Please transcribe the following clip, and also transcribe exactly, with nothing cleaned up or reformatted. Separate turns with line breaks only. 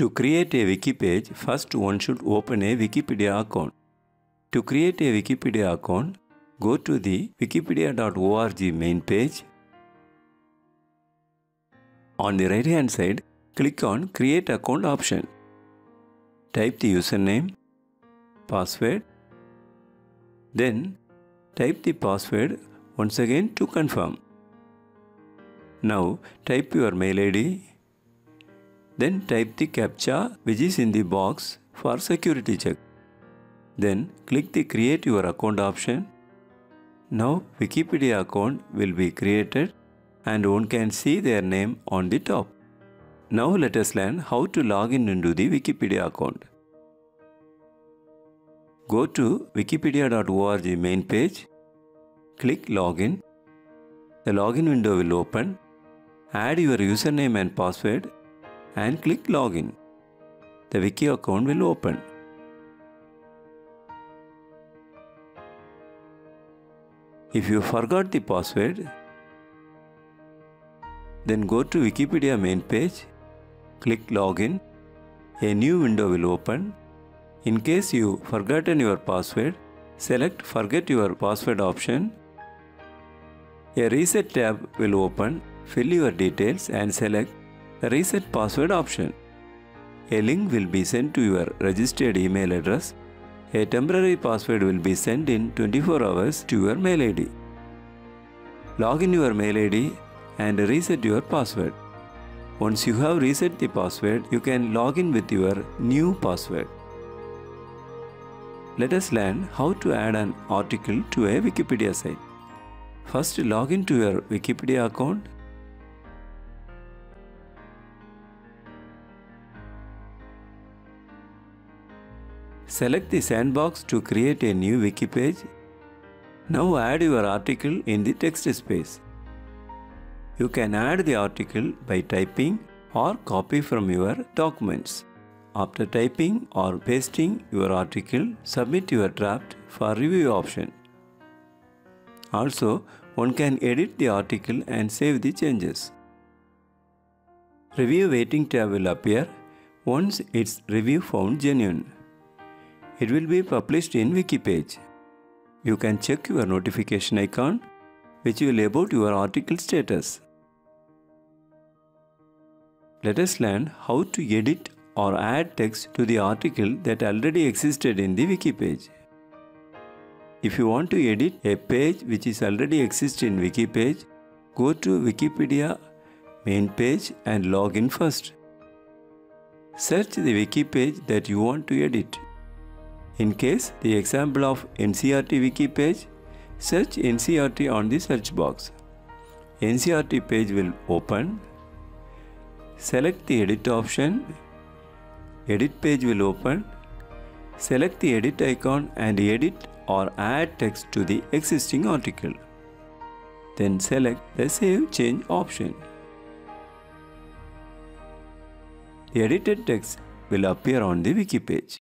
To create a wiki page, first one should open a Wikipedia account. To create a Wikipedia account, go to the wikipedia dot org main page. On the right hand side, click on Create Account option. Type the username, password, then type the password once again to confirm. Now type your mail I D, then type the CAPTCHA which is in the box for security check. Then click the Create Your Account option. Now Wikipedia account will be created and one can see their name on the top. Now let us learn how to log in into the Wikipedia account. Go to wikipedia dot org main page, click Login. The login window will open. Add your username and password and click Login. The wiki account will open. If you forgot the password, then go to Wikipedia main page, click Login. A new window will open. In case you forgotten your password, select Forget Your Password option. A Reset tab will open. Fill your details and select the Reset Password option. A link will be sent to your registered email address. A temporary password will be sent in twenty-four hours to your mail I D. Log in your mail I D and reset your password. Once you have reset the password, you can log in with your new password. Let us learn how to add an article to a Wikipedia site. First, log into your Wikipedia account. Select the sandbox to create a new wiki page. Now add your article in the text space. You can add the article by typing or copy from your documents. After typing or pasting your article, submit your draft for review option. Also, one can edit the article and save the changes. Review waiting tab will appear once its review found genuine. It will be published in wiki page. You can check your notification icon which will about your article status. Let us learn how to edit or add text to the article that already existed in the wiki page. If you want to edit a page which is already exists in wiki page, go to Wikipedia main page and log in first. Search the wiki page that you want to edit. In case the example of N C E R T wiki page, search N C E R T on the search box. N C E R T page will open. Select the edit option. Edit page will open. Select the edit icon and edit or add text to the existing article. Then select the Save Change option. The edited text will appear on the wiki page.